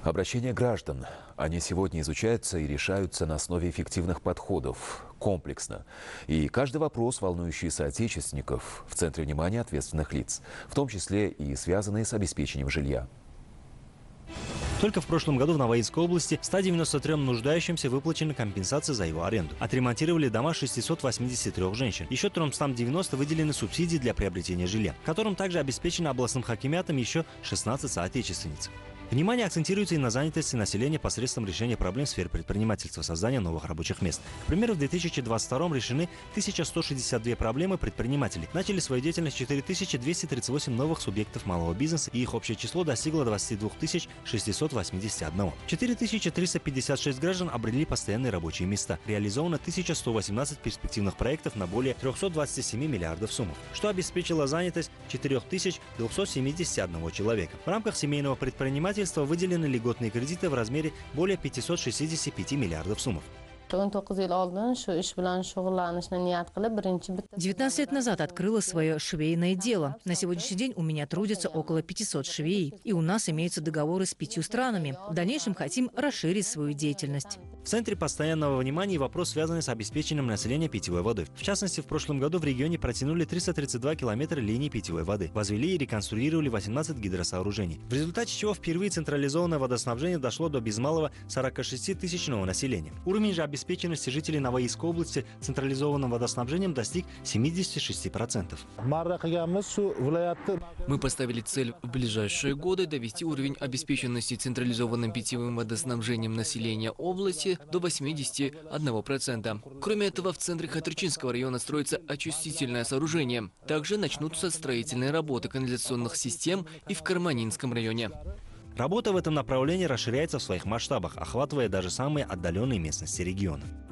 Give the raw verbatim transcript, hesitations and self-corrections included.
Обращения граждан. Они сегодня изучаются и решаются на основе эффективных подходов, комплексно. И каждый вопрос, волнующий соотечественников, в центре внимания ответственных лиц, в том числе и связанные с обеспечением жилья. Только в прошлом году в Наваинской области ста девяноста трём нуждающимся выплачена компенсация за его аренду. Отремонтировали дома шестисот восьмидесяти трёх женщин. Еще трёмстам девяноста выделены субсидии для приобретения жилья, которым также обеспечено областным хакимиатом еще шестнадцать соотечественниц. Внимание акцентируется и на занятости населения посредством решения проблем в сфере предпринимательства, создания новых рабочих мест. К примеру, в две тысячи двадцать втором решены тысяча сто шестьдесят две проблемы предпринимателей. Начали свою деятельность четыре тысячи двести тридцать восемь новых субъектов малого бизнеса, и их общее число достигло двадцати двух тысяч шестисот восьмидесяти одного. четыре тысячи триста пятьдесят шесть граждан обрели постоянные рабочие места. Реализовано тысяча сто восемнадцать перспективных проектов на более трёхсот двадцати семи миллиардов сумм, что обеспечило занятость четырёх тысяч двухсот семидесяти одного человека. В рамках семейного предпринимательства выделены льготные кредиты в размере более пятисот шестидесяти пяти миллиардов сумм. девятнадцать лет назад открыла свое швейное дело. На сегодняшний день у меня трудится около пятисот швей. И у нас имеются договоры с пятью странами. В дальнейшем хотим расширить свою деятельность. В центре постоянного внимания вопрос, связанный с обеспечением населения питьевой водой. В частности, в прошлом году в регионе протянули триста тридцать два километра линий питьевой воды. Возвели и реконструировали восемнадцать гидросооружений. В результате чего впервые централизованное водоснабжение дошло до без малого сорока шести тысячного населения. Уровень же обеспеченности жителей Наваинской области централизованным водоснабжением достиг семидесяти шести процентов. Мы поставили цель в ближайшие годы довести уровень обеспеченности централизованным питьевым водоснабжением населения области до восьмидесяти одного процента. Кроме этого, в центре Хатырчинского района строится очистительное сооружение. Также начнутся строительные работы канализационных систем и в Карманинском районе. Работа в этом направлении расширяется в своих масштабах, охватывая даже самые отдаленные местности региона.